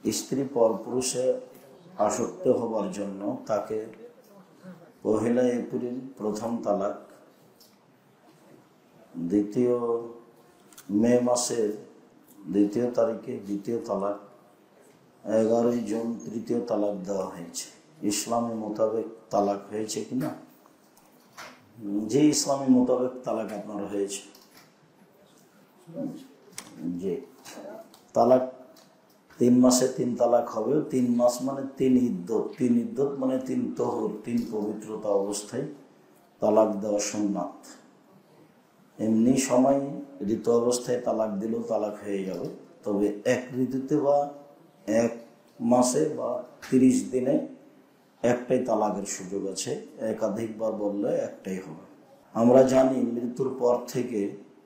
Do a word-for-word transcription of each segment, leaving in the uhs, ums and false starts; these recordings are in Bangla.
স্ত্রী পরপুরুষে আসক্ত হবার জন্য তাকে পহেলা এপ্রিল প্রথম তালাক, দ্বিতীয় মে মাসের দ্বিতীয় তারিখে দ্বিতীয় তালাক, এগারোই জুন তৃতীয় তালাক দেওয়া হয়েছে। ইসলামী মোতাবেক তালাক হয়েছে কিনা? যে ইসলামী মোতাবেক তালাক আপনার হয়েছে, যে তালাক তিন মাসে তিন তালাক হবে। তিন মাস মানে তিন ইদ্যত, তিন ইদ্যত মানে তিন তহর, তিন পবিত্রতা অবস্থায় তালাক দেওয়া সুন্নাত। এমনি সময় ঋতু অবস্থায় তালাক দিলেও তালাক হয়ে যাবে, তবে এক ঋতুতে বা এক মাসে বা তিরিশ দিনে একটাই তালাকের সুযোগ আছে, একাধিকবার বললে একটাই হবে। আমরা জানি মৃত্যুর পর থেকে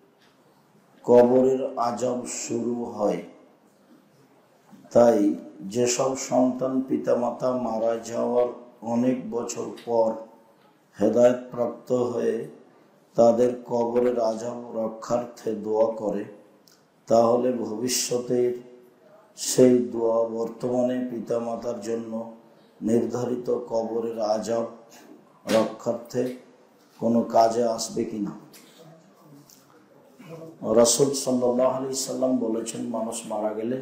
কবরের আযাব শুরু হয়, তাই যেসব সন্তান পিতামাতা মারা যাওয়ার অনেক বছর পর হেদায়েত প্রাপ্ত হয়ে তাদের কবরের আযাব রক্ষার্থে দোয়া করে, তাহলে ভবিষ্যতের সেই দোয়া বর্তমানে পিতামাতার জন্য নির্ধারিত কবরের আযাব রক্ষার্থে কোনো কাজে আসবে কিনা? রাসূল সাল্লাল্লাহু আলাইহি সাল্লাম বলেছেন, মানুষ মারা গেলে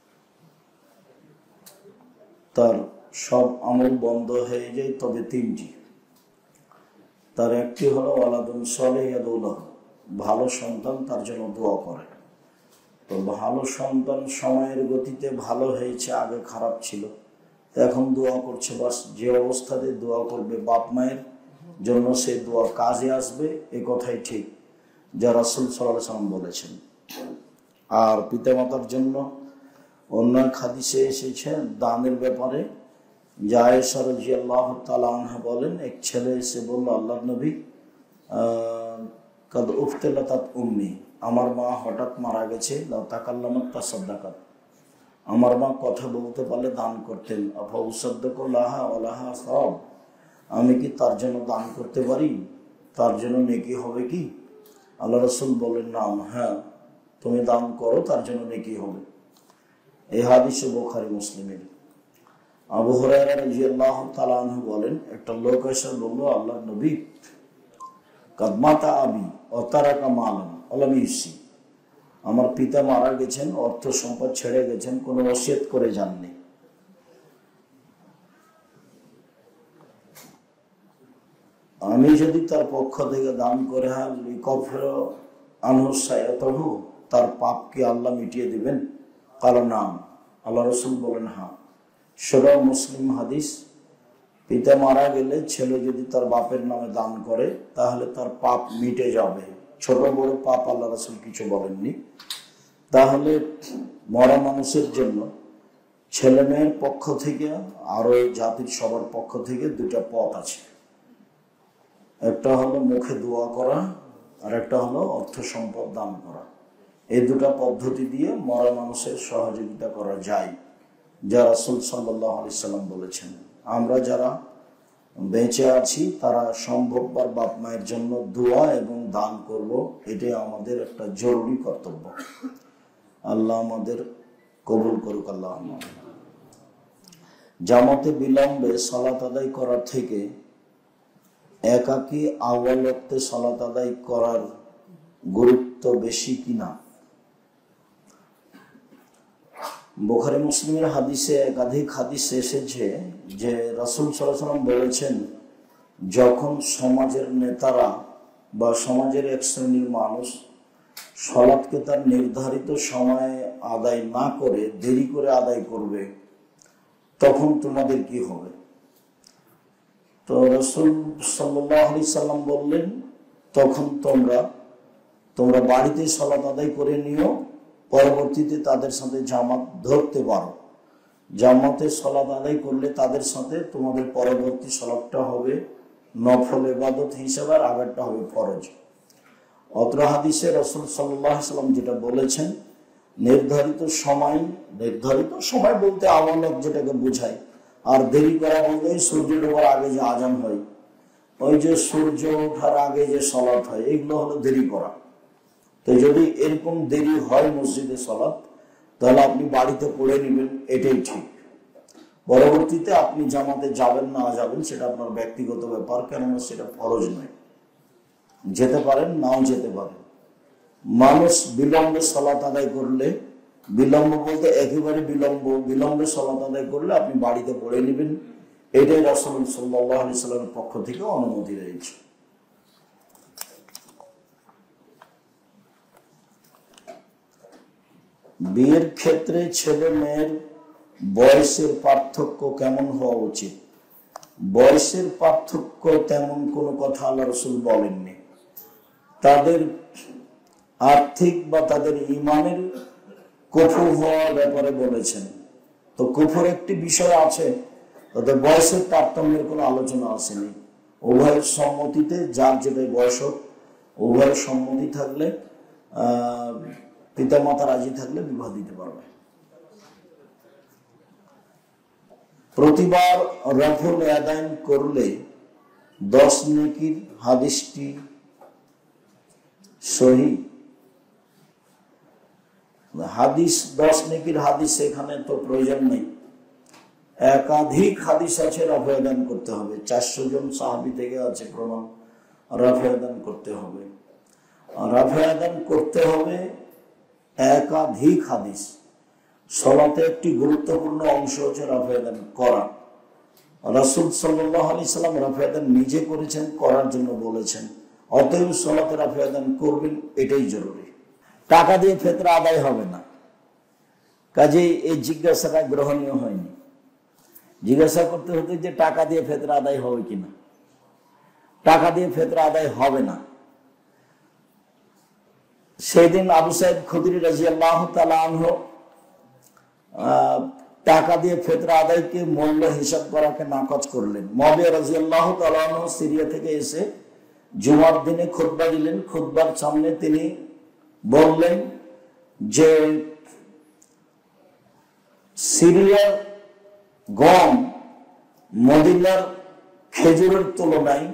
তার সব আমল বন্ধ হয়ে যায়, তবে তিনটি। তার একটি হলো ওয়ালাদুন সালিহ ইয়াদউ লাহু, ভালো সন্তান তার জন্য দোয়া করে। তো ভালো সন্তান সময়ের গতিতে ভালো হয়েছে, আগে খারাপ ছিল, এখন দোয়া করছে। বাস যে অবস্থাতে দোয়া করবে বাপ মায়ের জন্য সে দোয়া কাজে আসবে, এ কথাই ঠিক যা রাসূল সাল্লাল্লাহু আলাইহি ওয়াসাল্লাম বলেছেন। আর পিতামাতার জন্য অন্য এক হাদিসে এসেছে দানের ব্যাপারে, যে আয়েশা রাদিয়াল্লাহু তাআলা আনহা বলেন, এক ছেলে এসে বলল, আল্লাহর নবী, কাদ উফতিলাতাত উম্মি, আমার মা হঠাৎ মারা গেছে, লাউ তাকাল্লামাত তাসাদ্দাকাত, আমার মা কথা বলতে পারলে দান করতেন, আফা উসাদ্দাকু লাহা ওয়া লাহা সাওয়াব, আমি কি তার জন্য দান করতে পারি? তার জন্য নেকি হবে কি? আল্লাহ রাসূল বলেন, নাম, হ্যাঁ তুমি দান করো, তার জন্য নেকি হবে। এই হাদিস বুখারী মুসলিমের। আবু হুরায়রা রাদিয়াল্লাহু তাআলা আনহু বলেন, একটা লোক এসে বলল, আল্লাহর নবী, কাদ মাতা আবি ওয়া তারাকা মালান ওয়া লাম ইউসি, আমার পিতা মারা গেছেন, অর্থ সম্পদ ছেড়ে গেছেন, কোনো ওসিয়ত করে যাননি। আমি যদি তার পক্ষ থেকে দান করে হ্যাঁ লিকাফির আনহু সাইয়্যাতাহু, তার পাপ কি আল্লাহ মিটিয়ে দিবেন? কাল নাম, আল্লাহ রাসূল বলেন হ্যাঁ। সেটা মুসলিম হাদিস। পিতা মারা গেলে ছেলে যদি তার বাপের নামে দান করে তাহলে তার পাপ মিটে যাবে, ছোট বড় পাপ আল্লাহ রাসূল কিছু বলেননি। তাহলে মরা মানুষের জন্য ছেলে মেয়ের পক্ষ থেকে আর ওই জাতির সবার পক্ষ থেকে দুটা পথ আছে, একটা হলো মুখে দোয়া করা, আর একটা হলো অর্থ সম্পদ দান করা। এই দুটা পদ্ধতি দিয়ে মরা মানুষের সহযোগিতা করা যায়, যা রাসূল সাল্লাল্লাহু আলাইহি সাল্লাম বলেছেন। আমরা যারা বেঁচে আছি তারা সম্ভববার বাপ মায়ের জন্য দোয়া এবং দান করব, এটাই আমাদের একটা জরুরি কর্তব্য। আল্লাহ আমাদের কবুল করুক, আল্লাহ। জামাতে বিলম্বে সালাত আদায় করার থেকে একাকী আউয়াল ওয়াক্তে সালাত আদায় করার গুরুত্ব বেশি কিনা? বুখারী মুসলিমের হাদিসে একাধিক হাদিস এসেছে যে রাসূল সাল্লাল্লাহু আলাইহি ওয়াসাল্লাম বলেছেন, যখন সমাজের নেতারা বা সমাজের এক শ্রেণীর মানুষ সালাতকে তার নির্ধারিত সময়ে আদায় না করে দেরি করে আদায় করবে, তখন তোমাদের কি হবে? তো রাসূল সাল্লাল্লাহু আলাইহি সাল্লাম বললেন, তখন তোমরা তোমরা বাড়িতে সালাত আদায় করে নিও, পরবর্তীতে তাদের সাথে জামাত ধরতে পারো। জামাতে সালাত আদায় করলে তাদের সাথে তোমাদের পরবর্তী সালাতটা হবে নফল ইবাদত হিসেবে, আর আগেরটা হবে ফরজ। অত্র হাদিসে রাসূল সাল্লাল্লাহু আলাইহি সাল্লাম যেটা বলেছেন, নির্ধারিত সময়, নির্ধারিত সময় বলতে আওয়াল যেটাকে বোঝায়, আর দেরি করা বলতে সূর্য ডোবার আগে যে আজান হয়, ওই যে সূর্য ওঠার আগে যে সালাত হয়, এগুলো হলো দেরি করা। তো যদি এরকম দেরি হয় মসজিদে সালাত, তাহলে আপনি বাড়িতে পড়ে নেবেন, এটাই ঠিক। পরবর্তীতে আপনি জামাতে যাবেন না যাবেন সেটা আপনার ব্যক্তিগত ব্যাপার, কেননা সেটা ফরজ নয়। যেতে পারেন, নাও যেতে পারেন। মানুষ বিলম্বে সালাত আদায় করলে, বিলম্ব বলতে একেবারে বিলম্ব, বিলম্বে সালাত আদায় করলে আপনি বাড়িতে পড়ে নেবেন, এটাই রাসূল সাল্লাল্লাহু আলাইহি সাল্লামের পক্ষ থেকে অনুমতি রয়েছে। বিয়ের ক্ষেত্রে ছেলে মেয়ের বয়সের পার্থক্য কেমন হওয়া উচিত? বয়সের পার্থক্য তেমন কোনো কথা আল্লাহ রাসূল বলেননি। তাদের আর্থিক বা তাদের ঈমানের কুফর হওয়ার ব্যাপারে বলেছেন। তো কুফর একটি বিষয় আছে, তাদের বয়সের তারতম্যের কোনো আলোচনা আসেনি। উভয়ের সম্মতিতে, যার যেটাই বয়স হোক, উভয়ের সম্মতি থাকলে, আহ পিতা মাতা রাজি থাকলে বিবাহ দিতে পারবে। প্রতিবার রফুল আদায় করলে দশ নেকির হাদিসটি সহি? হাদিস দশ নেকির হাদিস এখানে তো প্রয়োজন নেই। একাধিক হাদিস আছে রফে আদান করতে হবে। চারশো জন সাহাবী থেকে আছে প্রমাণ রফে আদান করতে হবে। রফে আদান করতে হবে একাধিক হাদিস। সালাতে একটি গুরুত্বপূর্ণ অংশ হচ্ছে রফে আদান করা। রাসূল সাল্লাল্লাহু আলাইহি সাল্লাম রফে আদান নিজে করেছেন, করার জন্য বলেছেন। অতএব সালাতে রফে আদান করবেন, এটাই জরুরি। টাকা দিয়ে ফিতরা আদায় হবে না, কাজেই এই জিজ্ঞাসাটা গ্রহণীয় হয়নি। জিজ্ঞাসা করতে হতে যে টাকা দিয়ে ফিতরা আদায় হবে কিনা। টাকা দিয়ে ফিতরা আদায় হবে না। সেদিন আবু সাঈদ খুদরি রাদিয়াল্লাহু তাআলা আনহু টাকা দিয়ে ফিতরা আদায়কে মূল্য হিসাব করাকে নাকচ করলেন। মুআবিয়া রাদিয়াল্লাহু তাআলা আনহু সিরিয়া থেকে এসে জুমার দিনে খুতবা দিলেন। খুতবার সামনে তিনি বললেন যে সিরিয়ার গম মদিনার খেজুরের তুলনায়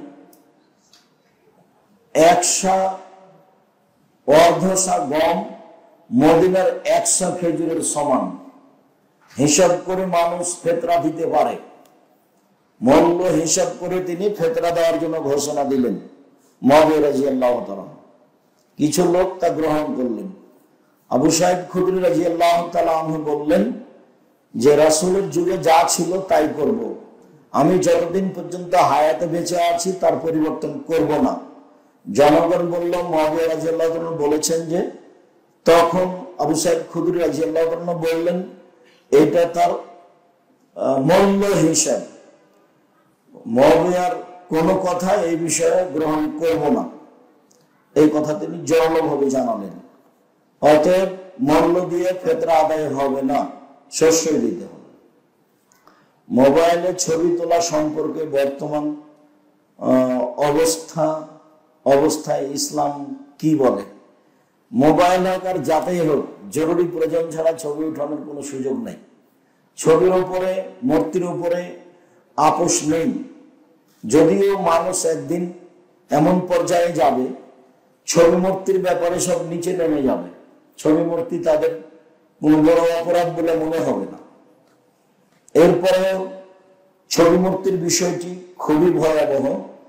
একশা অর্ধশা গম মদিনার একশা খেজুরের সমান। হিসাব করে মানুষ ফিতরা দিতে পারে। মূল্য হিসাব করে তিনি ফিতরা দেওয়ার জন্য ঘোষণা দিলেন মুআবিয়া রাদিয়াল্লাহু তাআলা। কিছু লোক তা গ্রহণ করলেন। আবু সাঈদ খুদরি রাদিয়াল্লাহু তাআলা আনহু বললেন যে রাসূলের যুগে যা ছিল তাই করব। আমি যতদিন পর্যন্ত হায়াতে বেঁচে আছি তার পরিবর্তন করব না। জনগণ বলল, মুআবিয়া রাদিয়াল্লাহু তাআলা বলেছেন যে, তখন আবু সাঈদ খুদরি রাদিয়াল্লাহু তাআলা বললেন এটা তার মূল্য হিসাব। মুআবিয়ার কোনো কথা এই বিষয়ে গ্রহণ করব না, এই কথা তিনি জোরালোভাবে জানালেন। অতএব মূল্য দিয়ে ফিতরা আদায় হবে না, শস্যই দিতে হবে। মোবাইলে ছবি তোলা সম্পর্কে বর্তমান অবস্থা অবস্থায় ইসলাম কি বলে? মোবাইল হোক আর যাতেই হোক, জরুরি প্রয়োজন ছাড়া ছবি উঠানোর কোনো সুযোগ নেই। ছবির উপরে, মূর্তির উপরে আপোষ নেই। যদিও মানুষ একদিন এমন পর্যায়ে যাবে, ছবি মূর্তির ব্যাপারে সব নিচে নেমে যাবে। ছবি মূর্তি তাদের কোনো বড় অপরাধ বলে মনে হবে না। এরপরেও ছবি মূর্তির বিষয়টি খুবই ভয়াবহ।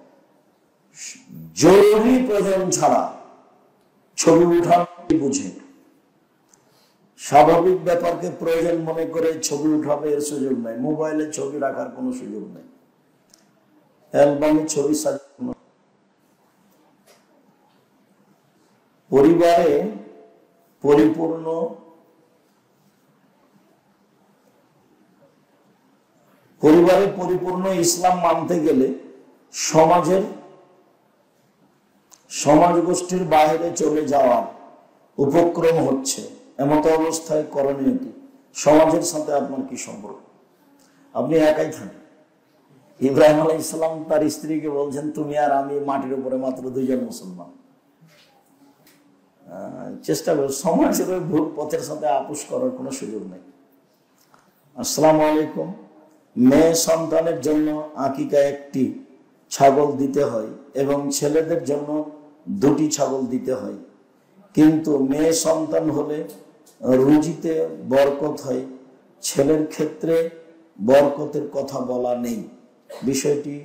জরুরি প্রয়োজন ছাড়া ছবি উঠানো বুঝে, স্বাভাবিক ব্যাপারকে প্রয়োজন মনে করে ছবি উঠাবে, এর সুযোগ নাই। মোবাইলে ছবি রাখার কোনো সুযোগ নেই। অ্যালবামে ছবি সাজানো। পরিবারে পরিপূর্ণ পরিবারে পরিপূর্ণ ইসলাম মানতে গেলে সমাজের সমাজ গোষ্ঠীর বাইরে চলে যাওয়ার উপক্রম হচ্ছে। এমত অবস্থায় করণীয় কি? সমাজের সাথে আপনার কি সম্পর্ক? আপনি একাই থাকেন। ইব্রাহিম আলাইহিস সালাম তার স্ত্রীকে বলছেন, তুমি আর আমি মাটির উপরে মাত্র দুইজন মুসলমান। চেষ্টা করো, সমাজের ওই ভুল পথের সাথে আপোষ করার কোনো সুযোগ নেই। আসসালামু আলাইকুম। মেয়ে সন্তানের জন্য আকিকা একটি ছাগল দিতে হয় এবং ছেলেদের জন্য দুটি ছাগল দিতে হয়, কিন্তু মেয়ে সন্তান হলে রুজিতে বরকত হয়, ছেলের ক্ষেত্রে বরকতের কথা বলা নেই। বিষয়টি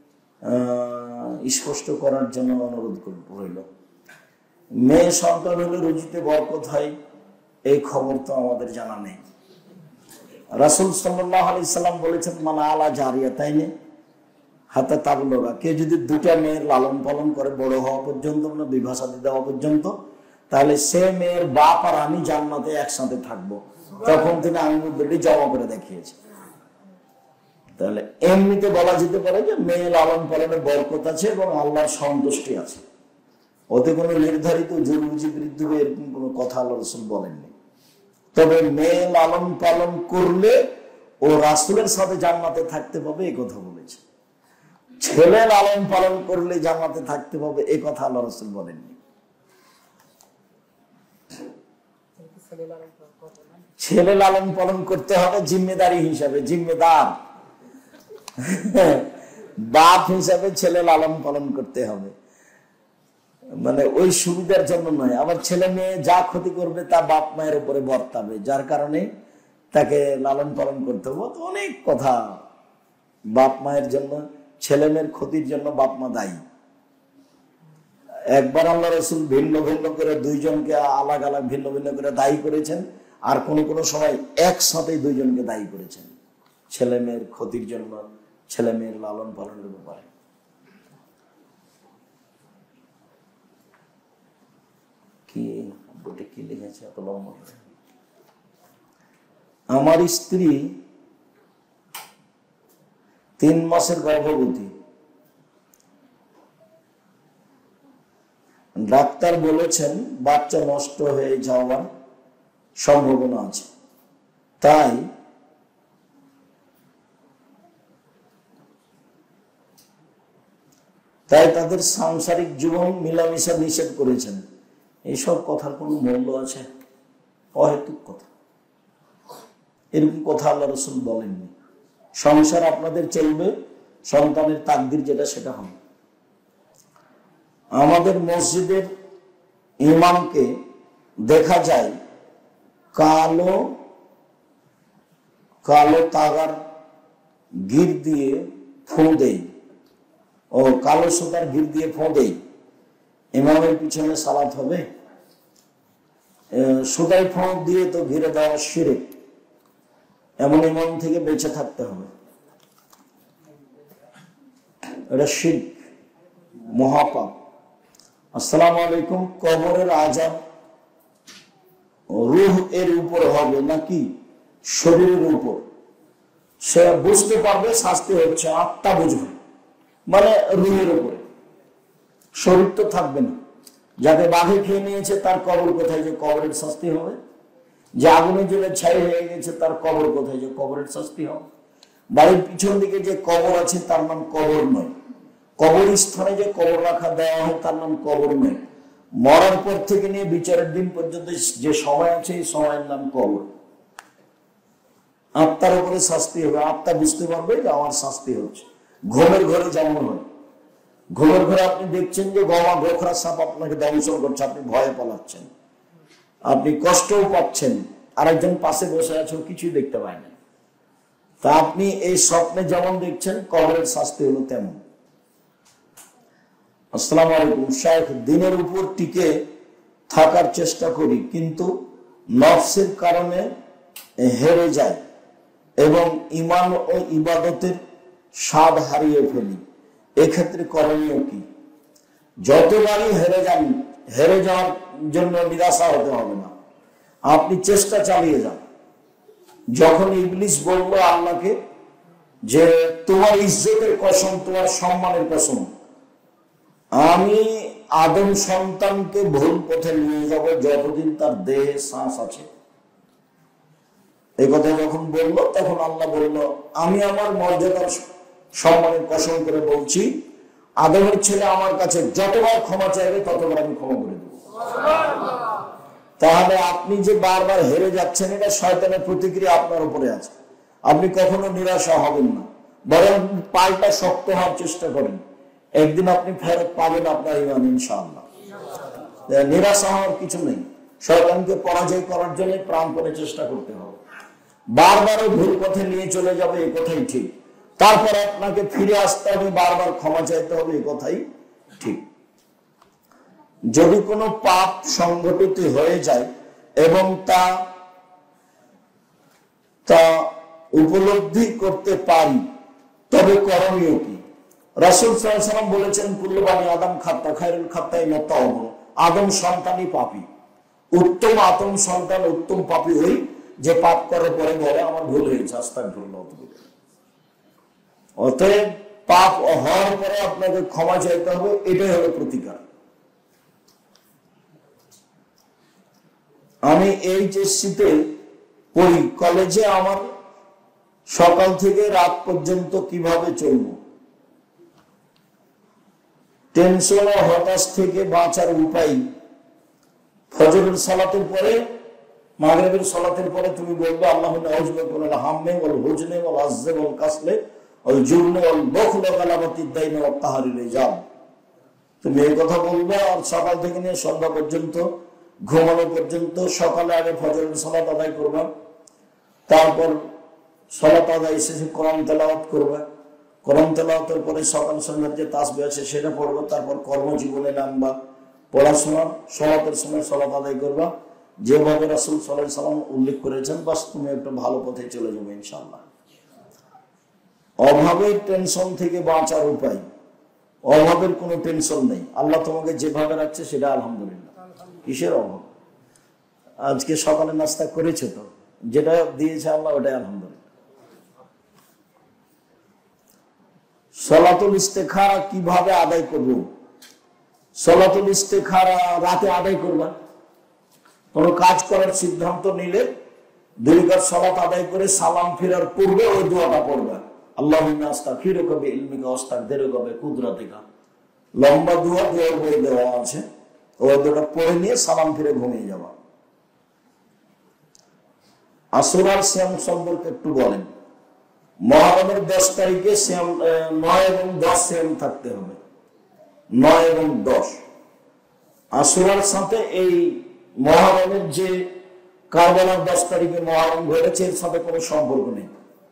স্পষ্ট করার জন্য অনুরোধ রইল। মেয়ে সন্তান হলে রুজিতে বরকত হয়, এই খবর তো আমাদের জানা নেই। রাসূল সাল্লাল্লাহু আলাইহি সাল্লাম বলেছেন, মানা আলা জারিয়া, তাই না, হাতা তাবলুগা, কে যদি দুটা মেয়ের লালন পালন করে বড় হওয়া পর্যন্ত, মানে বিবাহ শাদী দেওয়া পর্যন্ত, তাহলে সে মেয়ের বাপ আর আমি জান্নাতে একসাথে থাকবো। তখন তিনি আঙ্গুল দুটি জমা করে দেখিয়েছে। তাহলে এমনিতে বলা যেতে পারে যে মেয়ে লালন পালনের বরকত আছে এবং আল্লাহর সন্তুষ্টি আছে, ওতে কোনো নির্ধারিত জরুরি বৃদ্ধি এরকম কোনো কথা আল্লাহ রাসূল বলেননি। তবে মেয়ে লালন পালন করলে ও রাসূলের সাথে জান্নাতে থাকতে পাবে, এই কথা বলেছে। ছেলে লালন পালন করলে জান্নাতে থাকতে পাবে, এই কথা আল্লাহ রাসূল বলেননি। ছেলে লালন পালন করতে হবে জিম্মেদারি হিসাবে, জিম্মেদার বাপ হিসাবে ছেলে লালন পালন করতে হবে, মানে ওই সুবিধার জন্য নয়। আবার ছেলে মেয়ে যা ক্ষতি করবে তা বাপ মায়ের উপরে বর্তাবে, যার কারণে তাকে লালন পালন করতে হবে। তো অনেক কথা, বাপ মায়ের জন্য, ছেলে মেয়ের ক্ষতির জন্য বাপ মা দায়ী। একবার আল্লাহ রাসূল ভিন্ন ভিন্ন করে দুইজনকে আলাদা আলাদা ভিন্ন ভিন্ন করে দায়ী করেছেন, আর কোন কোন সময় একসাথে দুইজনকে দায়ী করেছেন ছেলে মেয়ের ক্ষতির জন্য, ছেলে মেয়ের লালন পালনের ব্যাপারে। কি বইটা কি লিখেছে এত লম্বা? আমার স্ত্রী তিন মাসের গর্ভবতী, ডাক্তার বলেছেন বাচ্চা নষ্ট হয়ে যাওয়ার সম্ভাবনা আছে, তাই তাই তাদের সাংসারিক জীবন মিলামিশা নিষেধ করেছেন। এইসব কথার কোন মূল্য আছে? অহেতুক কথা, এরকম কথা আল্লাহ রাসূল বলেননি। সংসার আপনাদের চলবে, সন্তানের তাকদীর যেটা সেটা হবে। আমাদের মসজিদের ইমামকে দেখা যায় কালো কালো তাগার গির দিয়ে ফোঁ দেয়, ও কালো সুতার গির দিয়ে ফোঁ দেয়, ইমামের পিছনে সালাত হবে? সুতাই ফোঁ দিয়ে তো ঘিরে দেওয়া শিরক, এমন ইমাম থেকে বেঁচে থাকতে হবে। এটা শিরক, মহাপাপ। আসসালামু আলাইকুম, কবরের আযাব রূহ এর উপর হবে নাকি শরীরের উপর? সে বুঝতে পারবে শাস্তি হচ্ছে, আত্মা বুঝবে, মানে রূহের উপরে, শরীর তো থাকবে না। যাকে বাঘে খেয়ে নিয়েছে তার কবর কোথায়, যে কবরের শাস্তি হবে? যে আগুনে জ্বলে ছাই হয়ে গেছে তার কবর কোথায়, যে কবরের শাস্তি হবে? বাড়ির পিছন দিকে যে কবর আছে তার নাম কবর নয়, কবর স্থানে যে কবর রাখা দেওয়া হয় তার নাম কবর নয়। মরার পর থেকে নিয়ে বিচারের দিন পর্যন্ত যে সময় আছে এই সময়ের নাম কবর। আত্মার উপরে শাস্তি হবে, আত্মা বুঝতে পারবে যে আমার শাস্তি হচ্ছে। ঘুমের ঘরে যেমন হয়, ঘুমের ঘরে আপনি দেখছেন যে গমা গোখরা সাপ আপনাকে দংশন করছে, আপনি ভয়ে পালাচ্ছেন, আপনি কষ্টও পাচ্ছেন, আরেকজন পাশে বসে আছে কিছুই দেখতে পায় না। তা আপনি এই স্বপ্নে যেমন দেখছেন কবরের শাস্তি হলো তেমন। আসসালামু আলাইকুম শাইখ, দিনের উপর টিকে থাকার চেষ্টা করি কিন্তু নফসের কারণে হেরে যায় এবং ঈমান ও ইবাদতের স্বাদ হারিয়ে ফেলি, এক্ষেত্রে করণীয় কি? যতবারই হেরে যান, হেরে যাওয়ার জন্য নিরাশা হতে হবে না, আপনি চেষ্টা চালিয়ে যান। যখন ইবলিস বলল আল্লাহকে যে তোমার ইজ্জতের কসম, তোমার সম্মানের কসম, আমি আদম সন্তানকে ভুল পথে নিয়ে যাব যতদিন তার দেহে শ্বাস আছে, এই কথা যখন বললো তখন আল্লাহ বলল আমি আমার মর্যাদার সম্মানের কসম করে বলছি, আদমের ছেলে আমার কাছে যতবার ক্ষমা চাইবে ততবার আমি ক্ষমা করে দেব। তাহলে আপনি যে বারবার হেরে যাচ্ছেন এটা শয়তানের প্রতিক্রিয়া আপনার উপরে আছে, আপনি কখনো নিরাশা হবেন না, বরং পাল্টা শক্ত হওয়ার চেষ্টা করেন, একদিন আপনি ফেরত পাবেন আপনার ঈমান ইনশাআল্লাহ। নিরাশা হওয়ার কিছু নেই। শয়তানকে পরাজয় করার জন্য প্রাণপণে চেষ্টা করতে হবে। বারবার ভুল পথে নিয়ে চলে যাবে এই কথাই ঠিক, তারপর আপনাকে ফিরে আসতে হবে, বারবার ক্ষমা চাইতে হবে এই কথাই ঠিক। যদি কোনো পাপ সংঘটিত হয়ে যায় এবং তা তা উপলব্ধি করতে পারি, তবে করণীয় কি? রাসূল সাল্লাল্লাহু আলাইহি ওয়াসাল্লাম বলেছেন, কুল্লু বানি আদম খাত্তা খায়রুল খাত্তাইন আত-তাওবা। আদম সন্তানই পাপী, উত্তম আদম সন্তান উত্তম পাপী ওই যে পাপ করার পরে বলে আমার ভুল হয়েছে, আস্তাগফিরুল্লাহ। অতএব পাপ হওয়ার পরে আপনাকে ক্ষমা চাইতে হবে, এটাই হলো প্রতিকার। আমি এইচএসসিতে পড়ি, কলেজে আমার সকাল থেকে রাত পর্যন্ত কিভাবে চলবো? টেনশন ও হতাশ থেকে বাঁচার উপায়। ফজরের সালাতের পরে, মাগরিবের সালাতের পরে তুমি বলবে আল্লাহুম্মা আউযু বিকা মিনাল হাম্মি ওয়াল হুজনি ওয়াল আজজি ওয়াল কাসলি ওয়াল জুবনি ওয়াল বুখলি ওয়া গালাবাতিদ দাইনি ওয়া কাহরিল রিজাল। তুমি এই কথা বলবে, আর সকাল থেকে নিয়ে সন্ধ্যা পর্যন্ত, ঘুমানো পর্যন্ত, সকালে আগে ফজরের সালাত আদায় করবা, তারপর সালাত আদায় শেষে কোরআন তেলাওয়াত করবা, কোরআন তেলাওয়াতের পরে সকাল সন্ধ্যার যে তাসবিহ আছে সেটা পড়বা, তারপর কর্মজীবনে নামবা, পড়াশোনা, সালাতের সময় সালাত আদায় করবা, যেভাবে রাসূল সাল্লাল্লাহু আলাইহি ওয়াসাল্লাম উল্লেখ করেছেন। বাস তুমি একটা ভালো পথে চলে যাবে ইনশাআল্লাহ। অভাবের টেনশন থেকে বাঁচার উপায়। অভাবের কোনো টেনশন নেই, আল্লাহ তোমাকে যেভাবে রাখছে সেটা আলহামদুলিল্লাহ। কিসের অভাব? আজকে সকালে নাস্তা করেছে তো, যেটা দিয়েছে আল্লাহ ওটাই আলহামদুলিল্লাহ। সালাতুল ইস্তেখারা কিভাবে আদায় করব? সালাতুল ইস্তেখারা রাতে আদায় করবা। কোনো কাজ করার সিদ্ধান্ত নিলে দুই রাকাত সালাত আদায় করে সালাম ফেরার পূর্বে ওই দোয়াটা পড়বা, আল্লাহুম্মা আস্তাগফিরুকা বিইলমিকা ওয়াস্তাগদিরুকা বিকুদরাতিকা। লম্বা দোয়া, দোয়ার বই দেওয়া আছে, ওই দোয়াটা পড়ে নিয়ে সালাম ফিরে ঘুমিয়ে যাওয়া। আশুরার সিয়াম সম্পর্কে একটু বলেন। মুহররমের দশ তারিখে সিয়াম, নয় এবং দশ সিয়াম থাকতে হবে, নয় এবং দশ। আশুরার সাথে এই মুহররমের যে কারবালার দশ তারিখে মুহররম ঘটেছে এর সাথে কোনো সম্পর্ক নেই।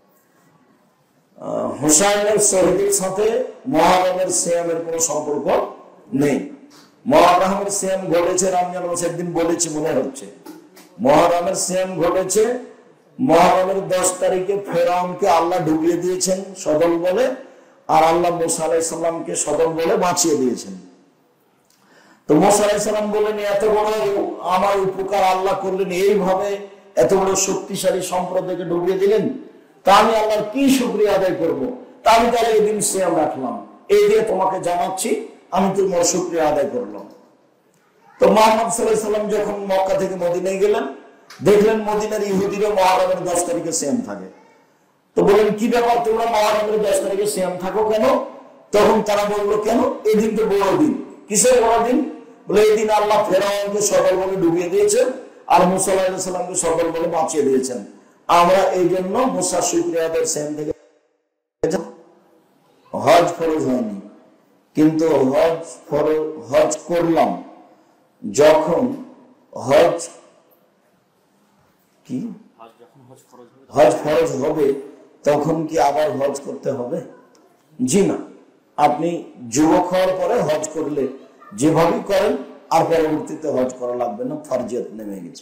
হুসাইনের শহীদের সাথে মুহররমের সিয়ামের কোনো সম্পর্ক নেই। মুহররমের সিয়াম ঘটেছে রমজান মাসের দিন, বলেছি মনে হচ্ছে। মুহররমের সিয়াম ঘটেছে মুহররমের দশ তারিখে। ফেরাউনকে আল্লাহ ডুবিয়ে দিয়েছেন সদল বলে, আর আল্লাহ মুসা আলাইহিস সালামকে সদল বলে বাঁচিয়ে দিয়েছেন। তো মুসা আলাইহিস সালাম বললেন, এত বড় আমার উপকার আল্লাহ করলেন, এইভাবে এত বড় শক্তিশালী সম্প্রদায়কে ডুবিয়ে দিলেন, তা আমি আল্লাহর কি শুকরিয়া আদায় করব? তা আমি তাহলে এই দিন সিয়াম রাখলাম, এই দিয়ে তোমাকে জানাচ্ছি আমি তোমার শুকরিয়া আদায় করলাম। তো মুহাম্মদ সাল্লাল্লাহু আলাইহি সাল্লাম যখন মক্কা থেকে মদিনায় গেলেন, দেখলেন মদিনার ইহুদিরা মুহররমের দশ তারিখে সিয়াম থাকে। তো বললেন, কি ব্যাপার তোমরা মুহররমের দশ তারিখে সিয়াম থাকো কেন? তখন তারা বললো, কেন? এই দিন তো বড় দিন। কিসের বড় দিন? বলে এই দিন আল্লাহ ফেরাউনকে সদল বলে ডুবিয়ে দিয়েছেন, আর মুসা আলাইহিস সালামকে সদল বলে বাঁচিয়ে দিয়েছেন। আমরা এই জন্য মুসা শুকরিয়া আদায়ের সিয়াম থেকে। হজ ফরজ হয়নি, কিন্তু হজ ফরজ হজ করলাম যখন হজ কি হজ ফরজ হবে তখন কি আবার হজ করতে হবে? জি না, আপনি যুবক হওয়ার পরে হজ করলে যেভাবে করেন আর পরবর্তীতে হজ করা লাগবে না, ফরজিয়ত নেমে গেছে।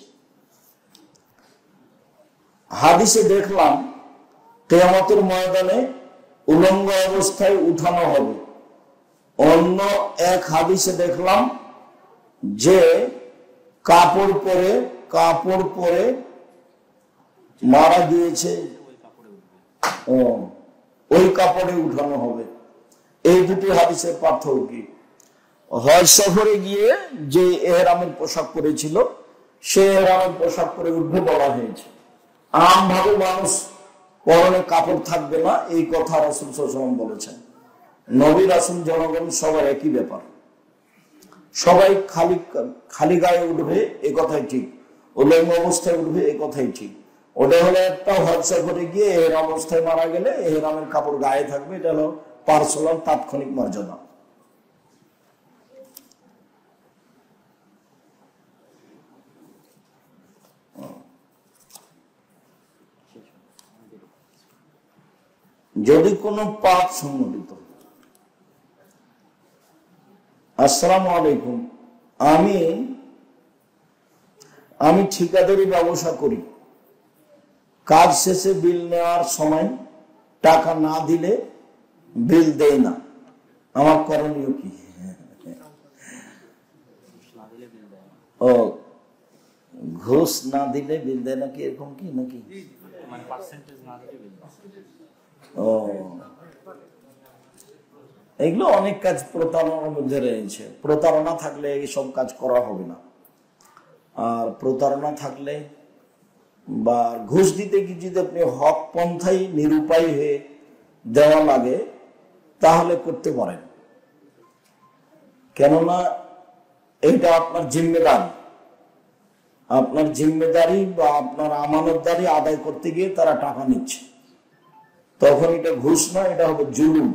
হাদিসে দেখলাম কিয়ামতের ময়দানে উলঙ্গ অবস্থায় উঠানো হবে। অন্য এক হাদিসে দেখলাম যে কাপড় পরে কাপড় পরে মারা গিয়েছে, ও ওই কাপড়ে উঠানো হবে। এই দুটি হাদিসের পার্থক্য কি? হজ সফরে গিয়ে যে এহরামের পোশাক পরেছিল সে এহরামের পোশাক পরে উঠবে বলা হয়েছে। আমভাবে মানুষ পরনে কাপড় থাকবে না, এই কথা রাসূল সাল্লাল্লাহু আলাইহি ওয়াসাল্লাম বলেছেন। নবী রাসূল জনগণ সবার একই ব্যাপার, সবাই খালি খালি গায়ে উঠবে এ কথাই ঠিক, উলঙ্গ অবস্থায় উঠবে এ কথাই ঠিক। ওটা হলো একটা হজ সফরে গিয়ে এহরাম অবস্থায় মারা গেলে এহরামের কাপড় গায়ে থাকবে, এটা হলো পার্সোনাল তাৎক্ষণিক মর্যাদা। যদি কোনো পাপ সংঘটিত, আসসালামু আলাইকুম, আমি আমি ঠিকাদারি ব্যবসা করি, কাজ শেষে বিল নেওয়ার সময় টাকা না দিলে বিল দেয় না, আমার করণীয় কি? ও, ঘুষ না দিলে বিল দেয় নাকি, এরকম কি নাকি? ও, এগুলো অনেক কাজ প্রতারণার মধ্যে রয়েছে। প্রতারণা থাকলে এইসব কাজ করা হবে না। আর প্রতারণা থাকলে বা ঘুষ দিতে কি যদি আপনি হক পন্থাই নিরুপায় হয়ে দেওয়া লাগে তাহলে করতে পারেন, কেননা এটা আপনার জিম্মেদারি। আপনার জিম্মেদারি বা আপনার আমানতদারি আদায় করতে গিয়ে তারা টাকা নিচ্ছে, তখন এটা ঘুষ নয়, এটা হবে জুলুম।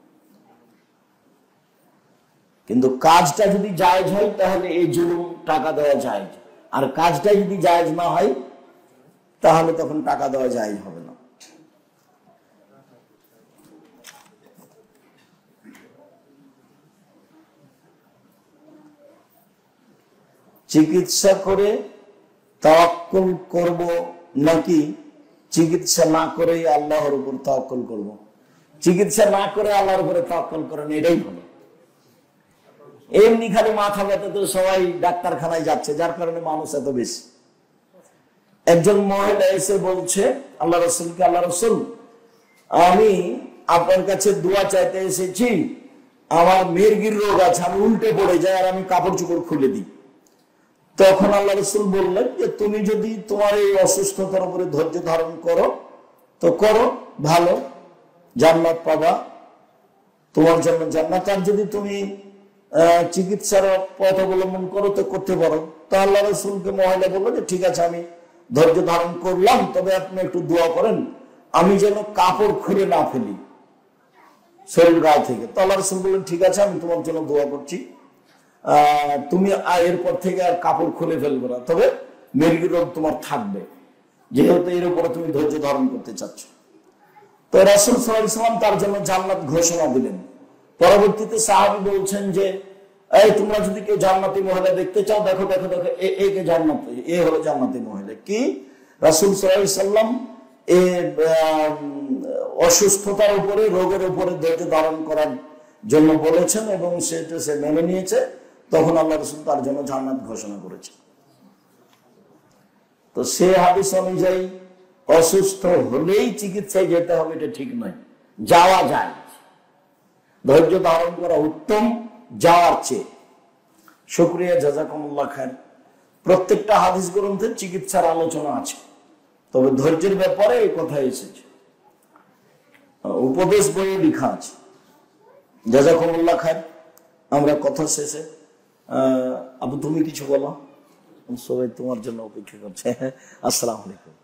কিন্তু কাজটা যদি জায়েজ হয় তাহলে এই জুলুম টাকা দেওয়া জায়েজ, আর কাজটা যদি জায়েজ না হয় তাহলে তখন টাকা দেওয়া জায়েজ হবে না। চিকিৎসা করে তাওয়াক্কুল করব নাকি চিকিৎসা না করে আল্লাহর উপর তাওয়াক্কুল করব? চিকিৎসা না করে আল্লাহর উপরে তাওয়াক্কুল করেন, এটাই ভালো। এমনি খালি মাথা ব্যথা তো সবাই ডাক্তারখানায় যাচ্ছে, যার কারণে মানুষ এত বেশি। একজন মহিলা এসে বলছে আল্লাহ রাসূলকে, আল্লাহ রাসূল, আমি আপনার কাছে দোয়া চাইতে এসেছি, আমার মির্গির রোগ আছে, আমি উল্টে পড়ে যাই আর আমি কাপড় চোপড় খুলে দিই। তখন আল্লাহ রাসূল বললেন যে তুমি যদি তোমার এই অসুস্থতার উপরে ধৈর্য ধারণ করো তো করো, ভালো, জান্নাত পাবা, তোমার জন্য জান্নাত। আর যদি তুমি আহ চিকিৎসার পথ অবলম্বন করো তো করতে পারো। তো আল্লাহ রাসূলকে মহিলা বললো যে ঠিক আছে, আমি ধৈর্য ধারণ করলাম, তবে আপনি একটু দোয়া করেন আমি যেন কাপড় খুলে না ফেলি শরীর গায়ে থেকে। তো আল্লাহ রাসূল বললেন ঠিক আছে, আমি তোমার জন্য দোয়া করছি, আহ তুমি এরপর থেকে আর কাপড় খুলে ফেলবে না, তবে মির্গি রোগ তোমার থাকবে, যেহেতু এর উপরে তুমি ধৈর্য ধারণ করতে চাচ্ছ। তো রাসূল সাল্লাল্লাহু আলাইহি ওয়াসাল্লাম তার জন্য জান্নাত ঘোষণা দিলেন। পরবর্তীতে সাহাবী বলছেন যে এই তোমরা যদি কেউ জান্নাতি মহিলা দেখতে চাও, দেখো দেখো দেখো এই কে জান্নাত, এ হলো জান্নাতি মহিলা। কি রাসূল সাল্লাল্লাহু আলাইহি ওয়াসাল্লাম এই অসুস্থতার উপরে, রোগের উপরে ধৈর্য ধারণ করার জন্য বলেছেন এবং সেটা সে মেনে নিয়েছে। তখন আল্লাহ রাসূল তার জন্য জান্নাত ঘোষণা করেছে। তো সে হাদিস অনুযায়ী অসুস্থ হলেই চিকিৎসায় যেতে হবে এটা ঠিক নয়, যাওয়া যায়, ধৈর্য ধারণ করা উত্তম যাওয়ার চেয়ে। শুকরিয়া, জাযাকুমুল্লাহ খায়র। প্রত্যেকটা হাদিস গ্রন্থে চিকিৎসার আলোচনা আছে, তবে ধৈর্যের ব্যাপারে এই কথা এসেছে, উপদেশ বইয়ে লেখা আছে। জাযাকুমুল্লাহ খায়র। আমরা কথা শেষে আহ আবু তুমি কিছু বলো, সবাই তোমার জন্য অপেক্ষা করছে। আসসালামু আলাইকুম।